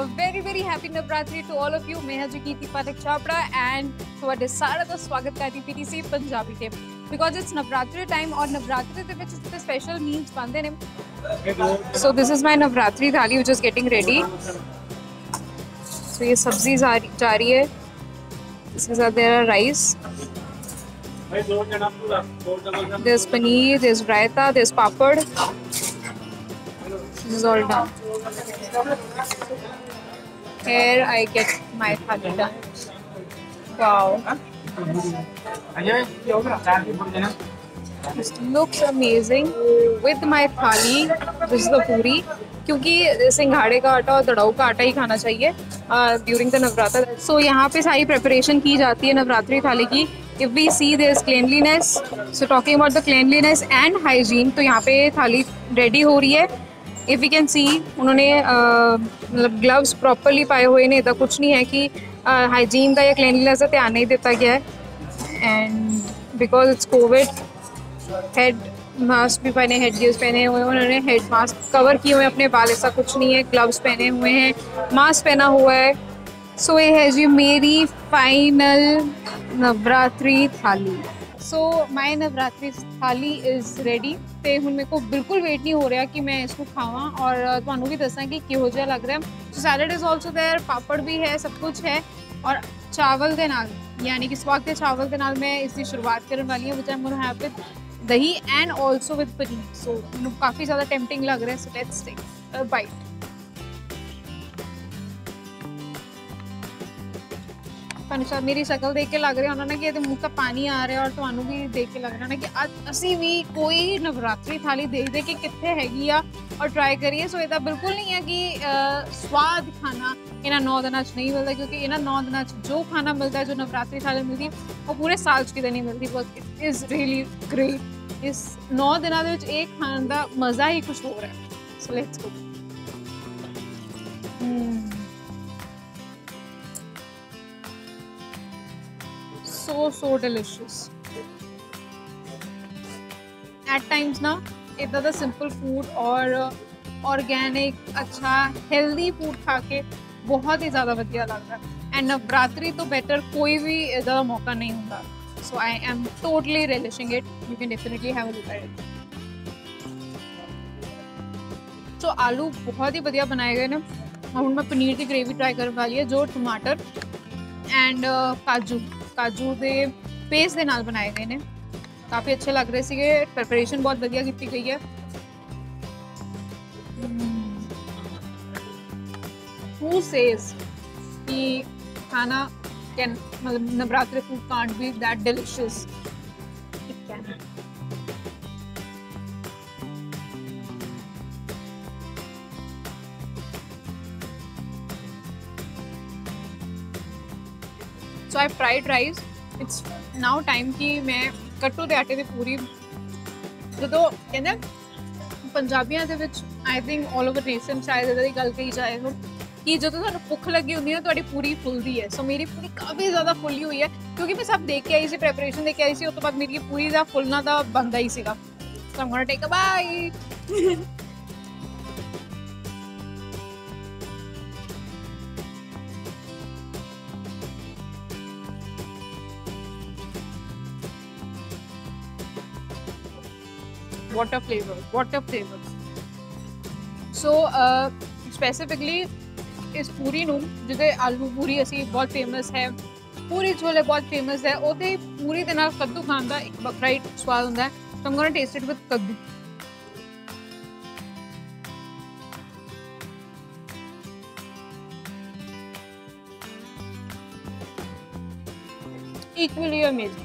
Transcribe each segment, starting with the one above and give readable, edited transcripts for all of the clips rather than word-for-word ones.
very happy Navratri to all of you. मैं हूं कीर्ति पाठक Chhabra and ਤੁਹਾਡੇ ਸਾਰਿਆਂ ਦਾ ਸਵਾਗਤ ਕਰਦੀ PTC ਪੰਜਾਬੀ ਤੇ because it's Navratri time और Navratri ਦੇ ਵਿੱਚ ਤੇ special meals ਬਣਦੇ ਨੇ. So this is my Navratri thali which is getting ready. So ये सब्जी जा रही है. इसके साथ there are rice. There's paneer, there's raita, there's papad. This is all done. Here I get my thali done. Wow. This looks amazing with my thali. This is the puri. क्योंकि सिंघाड़े का आटा और दड़ाऊ का आटा ही खाना चाहिए ड्यूरिंग द नवरात्र. सो यहाँ पे सारी प्रिपरेशन की जाती है नवरात्रि थाली की. If we see there is cleanliness, so talking about the cleanliness and hygiene, तो यहाँ पे थाली रेडी हो रही है. इफ वी कैन सी उन्होंने मतलब ग्लव्स प्रॉपरली पाए हुए ने. इतना कुछ नहीं है कि हाइजीन का या क्लीनलीनेस का ध्यान नहीं दिता गया है. And because it's COVID, head mask भी पहने, हेड गियर्स पहने हुए हैं उन्होंने, हेड मास्क कवर किए हुए हैं अपने बाल, ऐसा कुछ नहीं है. ग्लव्स पहने हुए हैं, मास्क पहना हुआ है. सो ये है जी मेरी फाइनल नवरात्रि थाली. सो माई नवरात्रि थाली इज़ रेडी. तो हूँ मेरे को बिल्कुल वेट नहीं हो रहा कि मैं इसको खावा और तुहानू भी दसा कि किहो जिहा लग रहा है. So salad is also there, पापड़ भी है, सब कुछ है. और चावल के नाल यानी कि स्वाग के चावल के नाल मैं इसकी शुरुआत करने वाली हूँ, which I am gonna have with dahi and also with paneer. So काफ़ी ज़्यादा टेम्पटिंग लग रहा है. So let's take a bite. शायद मेरी शक्ल देख के लग रहा होना ना कि मुँह का पानी आ रहा है, और तुहानू भी देख के लग रहा ना कि आज असी भी कोई नवरात्रि थाली देख दे कि कितने हैगी आ और ट्राई करिए. सो इतना बिल्कुल नहीं है कि स्वाद खाना इन्होंने 9 दिन नहीं मिलता, क्योंकि इन्होंने 9 दिन जो खाना मिलता है, जो नवरात्रि थाली मिलती है, वो पूरे साल कितने नहीं मिलती. But it is really great. इस 9 दिनों के एक खाने का मज़ा ही कुछ हो रहा है. So let's go. so delicious. At times ना इतना दा सिंपल फूड और ऑर्गेनिक अच्छा हेल्दी फूड खा के बहुत ही ज़्यादा वधिया लगता है. एंड नवरात्रि तो बेटर कोई भी ज़्यादा मौका नहीं होता. So I am totally relishing it. You can definitely have a look at it. तो आलू बहुत ही वधिया बनाए गए ने. और मैं पनीर की ग्रेवी ट्राई करने वाली है, जो टमाटर एंड काजू के पेस्ट के नाल बनाए गए ने. काफ़ी अच्छे लग रहे थे. प्रिपरेशन बहुत वधिया की गई है. Who says कि खाना कैन मतलब Navratri food can't be that delicious? It can. So I fried rice. It's now time कि मैं कट्टू के आटे की पूरी जो कहते पंजाबियों के I think all over nation शायद इदा की गल कही जाए हो कि जो तुहानू भुख लगी होंदी है तुहाडी पूरी फुलदी है. सो मेरी पूरी काफ़ी ज़्यादा फुली हुई है, क्योंकि मैं सब देख के आई सी, प्रेपरेशन देख के आई सी. उस तो बाद मेरी पूरी का फुलना तो बनता ही सीगा. So I am gonna take a bite. What a flavor. So specifically इस पूरी नूं जिहदे आलू पूरी असी बहुत फेमस है, पूरी छोले बहुत फेमस है, ਉਹਦੇ पूरी ਦੇ ਨਾਲ ਕੱਦੂ ਖਾਣ ਦਾ ਇੱਕ ਵੱਖਰਾ ਹੀ ਸਵਾਦ ਹੁੰਦਾ ਹੈ. So I'm gonna taste it with ਕੱਦੂ. Equally amazing.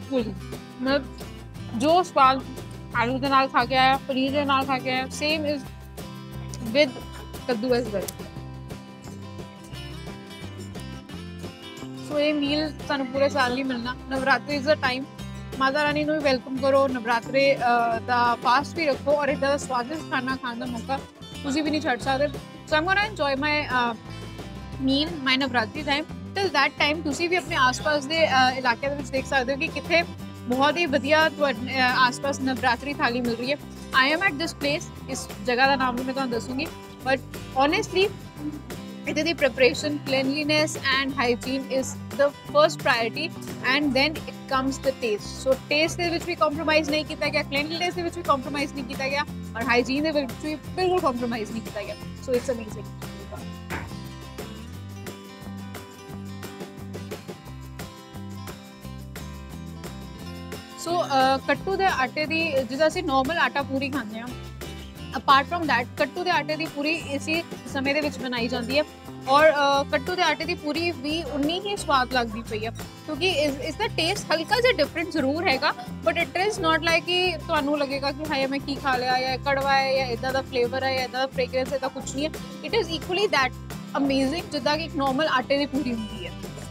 मतलब जो स्वाद आलू के नाल खा के आया, पनीर के नाल खा के आया, same is with kaddu as well. So ये मील सानू पूरे साल नहीं मिलना. Navratri is the time. Mata Rani को भी वेलकम करो, नवरात्रे का फास्ट भी रखो, और इतना स्वादिष्ट खाना खाने का मौका तुसी भी नहीं छड़ सकते. So I am gonna enjoy my meal, my Navratri time. Till that time तुसी भी अपने आस पास के इलाके देख सकते हो कि कितने बहुत ही वधिया आस पास नवरात्रि थाली मिल रही है. I am at this place. इस जगह का नाम भी मैं तुहानू दसूँगी, बट ऑनेस्टली ਇਹਦੇ ਦੀ preparation, cleanliness and hygiene is the first priority and then it comes the taste. So taste ਦੇ ਵਿੱਚ ਵੀ compromise ਨਹੀਂ ਕੀਤਾ ਗਿਆ, cleanliness ਦੇ ਵਿੱਚ ਵੀ compromise ਨਹੀਂ ਕੀਤਾ ਗਿਆ ਔਰ hygiene ਦੇ ਵਿੱਚ ਵੀ ਬਿਲਕੁਲ compromise ਨਹੀਂ ਕੀਤਾ ਗਿਆ. So it's amazing. ਸੋ ਕੱਟੂ ਦੇ ਆਟੇ ਦੀ ਜਿੱਦਾਂ ਅਸੀਂ ਨੋਰਮਲ ਆਟਾ ਪੂਰੀ ਖਾਂਦੇ ਹਾਂ, ਅਪਾਰਟ ਫਰਮ ਦੈਟ ਕੱਟੂ ਦੇ ਆਟੇ ਦੀ ਪੂਰੀ ਇਸੇ ਸਮੇਂ ਦੇ ਵਿੱਚ ਬਣਾਈ ਜਾਂਦੀ ਹੈ ਔਰ ਕੱਟੂ ਦੇ ਆਟੇ ਦੀ ਪੂਰੀ ਵੀ ਉਨੀ ਹੀ ਸਵਾਦ ਲੱਗਦੀ ਪਈ ਹੈ ਕਿਉਂਕਿ ਇਸ ਦਾ ਟੇਸਟ ਹਲਕਾ ਜਿਹਾ ਡਿਫਰੈਂਟ ਜ਼ਰੂਰ ਹੈਗਾ but it is not like ਕਿ ਤੁਹਾਨੂੰ ਲੱਗੇਗਾ ਕਿ ਹਾਏ ਮੈਂ ਕੀ ਖਾ ਲਿਆ ਜਾਂ ਕੜਵਾ ਹੈ ਜਾਂ ਇਦਾਂ ਦਾ ਫਲੇਵਰ ਹੈ ਜਾਂ ਇਦਾਂ ਦਾ ਫ੍ਰੈਗਰੈਂਸ ਹੈ ਤਾਂ ਕੁਝ ਨਹੀਂ ਹੈ. It is equally that amazing ਜਿੱਦਾਂ ਕਿ ਇੱਕ ਨੋਰਮਲ ਆਟੇ ਦੀ ਪੂਰੀ ਹੁੰਦੀ ਹੈ.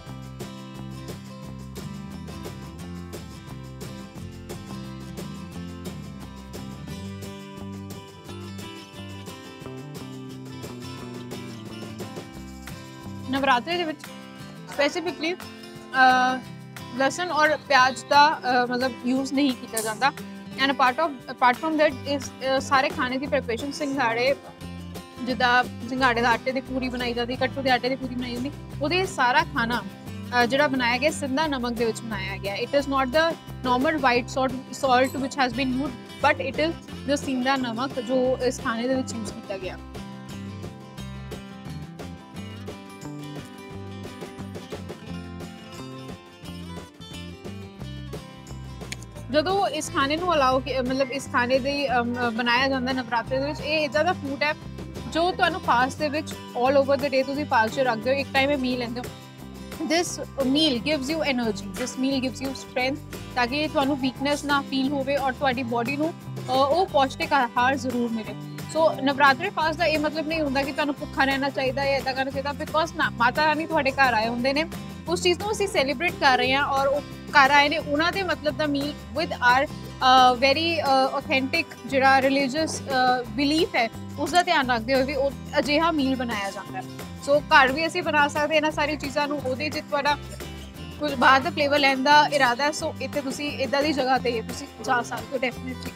ਨਵਰਾਤਰੇ ਦੇ ਵਿੱਚ ਸਪੈਸੀਫਿਕਲੀ ਲਸਣ ਔਰ ਪਿਆਜ਼ ਦਾ ਮਤਲਬ ਯੂਜ਼ ਨਹੀਂ ਕੀਤਾ ਜਾਂਦਾ ਐਂਡ ਅਪਾਰਟ ਫਰਮ ਦੈਟ ਇਸ ਸਾਰੇ ਖਾਣੇ ਦੀ ਪ੍ਰੈਪਰੇਸ਼ਨ ਸਿੰਘਾੜੇ ਜਿੱਦਾਂ ਸਿੰਘਾੜੇ ਦਾ ਆਟੇ ਦੀ ਪੂਰੀ ਬਣਾਈ ਜਾਂਦੀ, ਕੱਟੂ ਦੇ ਆਟੇ ਦੀ ਪੂਰੀ ਬਣਾਈ ਜਾਂਦੀ, ਉਹਦੇ ਸਾਰਾ ਖਾਣਾ ਜਿਹੜਾ ਬਣਾਇਆ ਗਿਆ ਸਿੰਧਾ ਨਮਕ ਦੇ ਵਿੱਚ ਬਣਾਇਆ ਗਿਆ. It is not the normal white salt which has been used but it is the sindha namak ਜੋ ਇਸ ਖਾਣੇ ਦੇ ਵਿੱਚ ਯੂਜ਼ ਕੀਤਾ ਗਿਆ. ਜਦੋਂ ਇਸ ਖਾਣੇ ਨੂੰ ਅਲਾਓ ਮਤਲਬ ਇਸ ਖਾਣੇ ਦੀ ਬਣਾਇਆ ਜਾਂਦਾ ਨਵਰਾਤਰੇ ਦੇ ਵਿੱਚ ਇਹ ਇਦਾਂ ਦਾ ਫੂਡ ਹੈ ਜੋ ਤੁਹਾਨੂੰ ਫਾਸਟ ਦੇ ਵਿੱਚ ਆਲ ਓਵਰ ਦ ਡੇ ਤੁਸੀਂ ਫਾਸਟ 'ਚ ਰੱਖਦੇ ਹੋ, ਇੱਕ ਟਾਈਮ ਇਹ ਮੀਲ ਲੈਂਦੇ ਹੋ. This meal gives you energy, this meal gives you strength ਤਾਂ ਕਿ ਤੁਹਾਨੂੰ ਵੀਕਨੈਸ ਨਾ ਫੀਲ ਹੋਵੇ ਔਰ ਤੁਹਾਡੀ ਬੋਡੀ ਨੂੰ ਉਹ ਪੌਸ਼ਟਿਕ ਆਹਾਰ ਜ਼ਰੂਰ ਮਿਲੇ. ਸੋ ਨਵਰਾਤਰੇ ਫਾਸਟ ਦਾ ਇਹ ਮਤਲਬ ਨਹੀਂ ਹੁੰਦਾ ਕਿ ਤੁਹਾਨੂੰ ਭੁੱਖਾ ਰਹਿਣਾ ਚਾਹੀਦਾ ਜਾਂ ਇੱਦਾਂ ਕਰਨਾ ਚਾਹੀਦਾ ਬਿਕੋਜ਼ ਨਾ ਮਾਤਾ ਰਾਣੀ ਤੁਹਾਡੇ ਘਰ ਆਏ ਹੁੰਦੇ ਨੇ, ਉਸ ਚੀਜ਼ ਨੂੰ ਅਸੀਂ ਸੈਲੀਬ੍ਰੇਟ ਕਰ ਰਹੇ ਹਾਂ ਔਰ ਉਹ ਘਰ ਆਏ ਨੇ ਉਹਨਾਂ ਦੇ ਮਤਲਬ ਦਾ meal with our very authentic ਜਿਹੜਾ ਰਿਲੀਜੀਅਸ ਬਿਲੀਫ ਹੈ ਉਸ ਦਾ ਧਿਆਨ ਰੱਖਦੇ ਹੋਏ ਵੀ ਉਹ ਅਜਿਹਾ ਮੀਲ ਬਣਾਇਆ ਜਾਂਦਾ ਹੈ. ਸੋ ਘਰ ਵੀ ਅਸੀਂ ਬਣਾ ਸਕਦੇ ਇਹਨਾਂ ਸਾਰੀ ਚੀਜ਼ਾਂ ਨੂੰ. ਉਹਦੇ 'ਚ ਤੁਹਾਡਾ ਕੁਝ ਬਾਹਰ ਦਾ ਫਲੇਵਰ ਲੈਣ ਦਾ ਇਰਾਦਾ ਸੋ ਇੱਥੇ ਤੁਸੀਂ ਇੱਦਾਂ ਦੀ ਜਗ੍ਹਾ 'ਤੇ ਤੁਸੀਂ ਜਾ ਸਕਦੇ ਹੋ ਡੈਫੀਨੇਟਲੀ.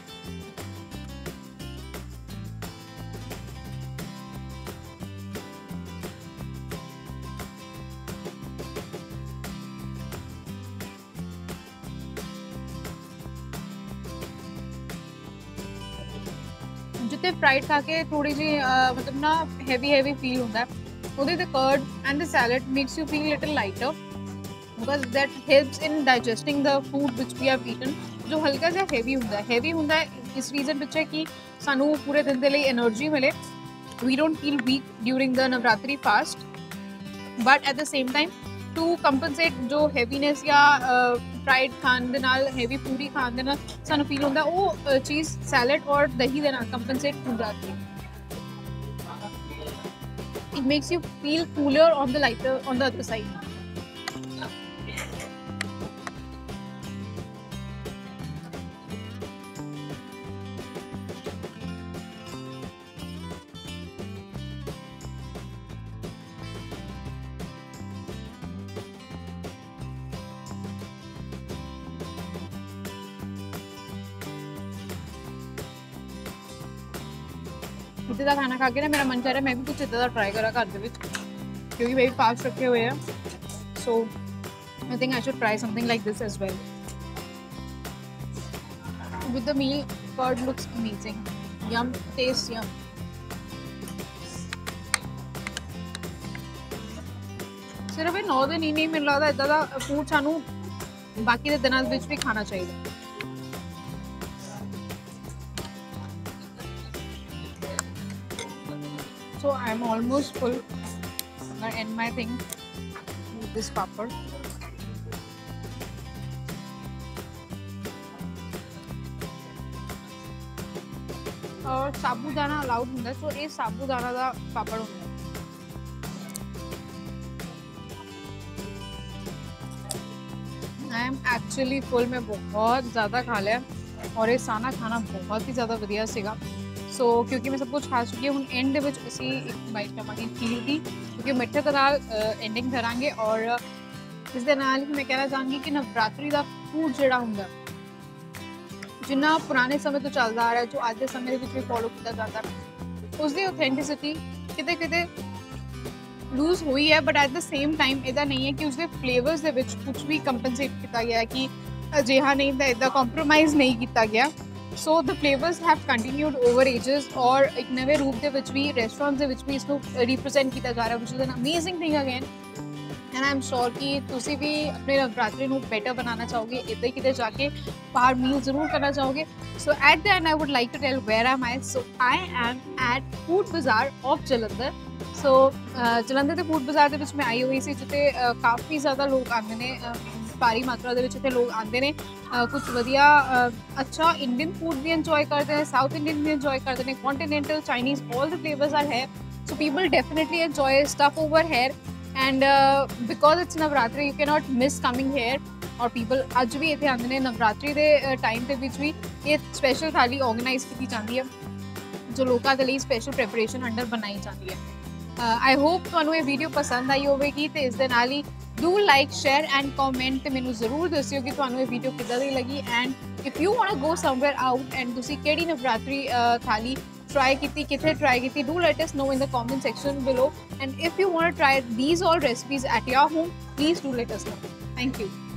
ਜਿੱਤੇ ਫਰਾਈਡ ਖਾ ਕੇ ਥੋੜੀ ਜਿਹੀ ਮਤਲਬ ਨਾ ਹੈਵੀ ਫੀਲ ਹੁੰਦਾ ਉਹਦੇ ਤੇ curd and the salad makes you feel little lighter because that helps in digesting the food which we have eaten ਜੋ ਹਲਕਾ ਜਿਹਾ ਹੈਵੀ ਹੁੰਦਾ ਇਸ ਰੀਜ਼ਨ ਵਿੱਚ ਹੈ ਕਿ ਸਾਨੂੰ ਪੂਰੇ ਦਿਨ ਦੇ ਲਈ એનર્ਜੀ ਮਿਲੇ. We don't feel weak during the Navratri fast but at the same time to compensate ਜੋ ਹੈਵੀਨੈਸ ਜਾਂ ਫਰਾਈਡ ਖਾਣ ਦੇ ਨਾਲ ਹੈਵੀ ਪੂਰੀ ਖਾਣ ਦੇ ਨਾਲ ਸਾਨੂੰ ਫੀਲ ਹੁੰਦਾ ਉਹ ਚੀਜ਼ ਸੈਲਡ ਔਰ ਦਹੀਂ ਦੇ ਨਾਲ ਕੰਪਨਸੇਟ ਹੋ ਜਾਂਦੀ ਹੈ. It makes you feel cooler on the lighter on the other side. ਇੱਥੇ ਦਾ ਖਾਣਾ ਖਾ ਕੇ ਨਾ ਮੇਰਾ ਮਨ ਕਰ ਰਿਹਾ ਮੈਂ ਵੀ ਕੁਝ ਇੱਦਾਂ ਦਾ ਟਰਾਈ ਕਰਾਂ ਘਰ ਦੇ ਵਿੱਚ ਕਿਉਂਕਿ ਮੈਂ ਵੀ ਫਾਸਟ ਰੱਖੇ ਹੋਏ ਆ. So I think I should try something like this as well. With the meal curd looks amazing. Yum, tastes yum. ਸਿਰਫ ਇਹ 9 ਦਿਨ ਹੀ ਨਹੀਂ ਮੈਨੂੰ ਲੱਗਦਾ ਇੱਦਾਂ ਦਾ ਫੂਡ ਸਾਨੂੰ ਬਾਕੀ ਦੇ ਦਿਨਾਂ ਵਿੱਚ ਵੀ ਖਾਣਾ ਚਾਹੀਦਾ. So I'm almost full. I'm gonna end my thing with this papad. और साबूदाना अलाउड ਹੁੰਦਾ ਸੋ ਇਹ ਸਾਬੂਦਾਨਾ ਦਾ ਪਾਪੜ ਹੁੰਦਾ. I am actually full. मैं बहुत ज़्यादा खा लिया और ਇਹ ਸਾਰਾ ਖਾਣਾ ਬਹੁਤ ਹੀ ਜ਼ਿਆਦਾ ਵਧੀਆ ਸੀਗਾ. ਸੋ ਕਿਉਂਕਿ ਮੈਂ ਸਭ ਕੁਝ ਖਾ ਚੁੱਕੀ ਹਾਂ ਹੁਣ ਐਂਡ ਦੇ ਵਿੱਚ ਅਸੀਂ ਇੱਕ ਬਾਈਟ ਲਵਾਂਗੇ ਖੀਰ ਦੀ ਕਿਉਂਕਿ ਮਿੱਠੇ ਦੇ ਨਾਲ ਐਂਡਿੰਗ ਕਰਾਂਗੇ ਔਰ ਇਸ ਦੇ ਨਾਲ ਹੀ ਮੈਂ ਕਹਿਣਾ ਚਾਹਾਂਗੀ ਕਿ ਨਵਰਾਤਰੀ ਦਾ ਫੂਡ ਜਿਹੜਾ ਹੁੰਦਾ ਜਿੰਨਾ ਪੁਰਾਣੇ ਸਮੇਂ ਤੋਂ ਚੱਲਦਾ ਆ ਰਿਹਾ ਜੋ ਅੱਜ ਦੇ ਸਮੇਂ ਦੇ ਵਿੱਚ ਵੀ ਫੋਲੋ ਕੀਤਾ ਜਾਂਦਾ ਉਸ ਦੀ ਆਥੈਂਟਿਸਿਟੀ ਕਿਤੇ ਲੂਜ਼ ਹੋਈ ਹੈ, but at the same time ਇਹਦਾ ਨਹੀਂ ਹੈ ਕਿ ਉਸਦੇ ਫਲੇਵਰਸ ਦੇ ਵਿੱਚ ਕੁਝ ਵੀ ਕੰਪਨਸੇਟ ਕੀਤਾ ਗਿਆ ਹੈ ਕਿ ਅਜਿਹਾ ਨਹੀਂ ਤਾਂ ਇੱਦਾਂ ਕੰਪਰੋਮਾਈਜ਼ ਨਹੀਂ ਕੀਤਾ ਗਿਆ। So the flavours have continued over ages, ਔਰ ਇੱਕ ਨਵੇਂ ਰੂਪ ਦੇ ਵਿੱਚ ਵੀ ਰੈਸਟੋਰੈਂਟਸ ਦੇ ਵਿੱਚ ਵੀ ਇਸ ਨੂੰ ਰਿਪਰੈਜ਼ੈਂਟ ਕੀਤਾ ਜਾ ਰਿਹਾ, which is an amazing thing again. And I am sure ਕਿ ਤੁਸੀਂ ਵੀ ਆਪਣੇ ਨਵਰਾਤਰੇ ਨੂੰ ਬੈਟਰ ਬਣਾਉਣਾ ਚਾਹੋਗੇ, ਇੱਦਾਂ ਹੀ ਕਿਤੇ ਜਾ ਕੇ ਬਾਹਰ ਮੀਲ ਜ਼ਰੂਰ ਕਰਨਾ ਚਾਹੋਗੇ। So at the end I would like to tell where am I. So I am at food bazaar of Jalandhar. So Jalandhar ਦੇ ਫੂਡ ਬਾਜ਼ਾਰ ਦੇ ਵਿੱਚ ਮੈਂ ਆਈ ਹੋਈ ਸੀ, ਜਿੱਥੇ ਕਾਫੀ ਜ਼ਿਆਦਾ ਲੋਕ ਆਉਂਦੇ ਨੇ, ਭਾਰੀ ਮਾਤਰਾ ਦੇ ਵਿੱਚ ਇੱਥੇ ਲੋਕ ਆਉਂਦੇ ਨੇ, ਕੁਝ ਵਧੀਆ ਅੱਛਾ ਇੰਡੀਅਨ ਫੂਡ ਵੀ ਇੰਜੋਏ ਕਰਦੇ ਨੇ, ਸਾਊਥ ਇੰਡੀਅਨ ਵੀ ਇੰਜੋਏ ਕਰਦੇ ਨੇ, continental, Chinese, all the flavors are here. So people definitely enjoy stuff over here, and because it's Navratri you cannot miss coming here. और people ਅੱਜ ਵੀ ਇੱਥੇ ਆਉਂਦੇ ਨੇ ਨਵਰਾਤਰੀ ਦੇ ਟਾਈਮ ਦੇ ਵਿੱਚ ਵੀ। ਇਹ ਸਪੈਸ਼ਲ ਥਾਲੀ ਆਰਗੇਨਾਈਜ਼ ਕੀਤੀ ਜਾਂਦੀ ਹੈ ਜੋ ਲੋਕਾਂ ਦੇ ਲਈ ਸਪੈਸ਼ਲ ਪ੍ਰੈਪਰੇਸ਼ਨ ਅੰਡਰ ਬਣਾਈ ਜਾਂਦੀ ਹੈ। ਆਈ ਹੋਪ ਤੁਹਾਨੂੰ ਇਹ ਵੀਡੀਓ ਪਸੰਦ ਆਈ ਹੋਵੇਗੀ, ਤੇ ਇਸ ਦੇ ਨਾਲ ਹੀ do like, share and comment, ਤੇ ਮੈਨੂੰ ਜ਼ਰੂਰ ਦੱਸਿਓ ਕਿ ਤੁਹਾਨੂੰ ਇਹ ਵੀਡੀਓ ਕਿੱਦਾਂ ਦੀ ਲੱਗੀ। And if you want to go somewhere out and ਤੁਸੀਂ ਕਿਹੜੀ ਨਵਰਾਤਰੀ ਥਾਲੀ try kitty, kithe try kitty, do let us know in the comment section below. And if you want to try these all recipes at your home, please do let us know. Thank you.